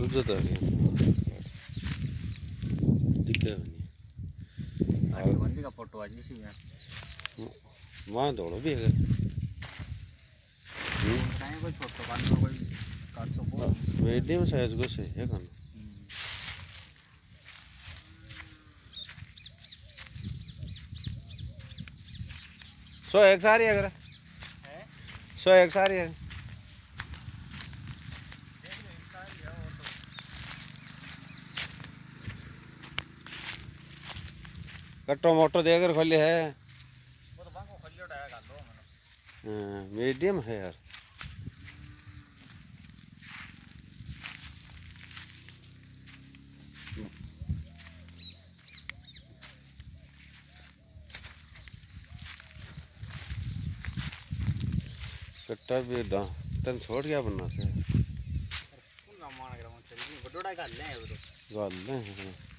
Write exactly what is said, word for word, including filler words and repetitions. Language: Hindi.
सुझता नहीं दिखता नहीं आगे बंदी का फोटो आज इसी में वहाँ दौड़ो भी है कहीं कोई छोटा कान में कोई काट सको मीडियम साइज को सही है खाना सौ एक सारी अगर सौ एक सारी है कट्टो मोटो देकर खोले है वो तो बांको खोलियो टाया गाल दो मैंने हाँ मीडियम है यार कट्टा भी दा तन छोड़ गया बनना से कौन ना मान के रहा हूं चल बड़ोड़ा गाल ले वो तो गाल ले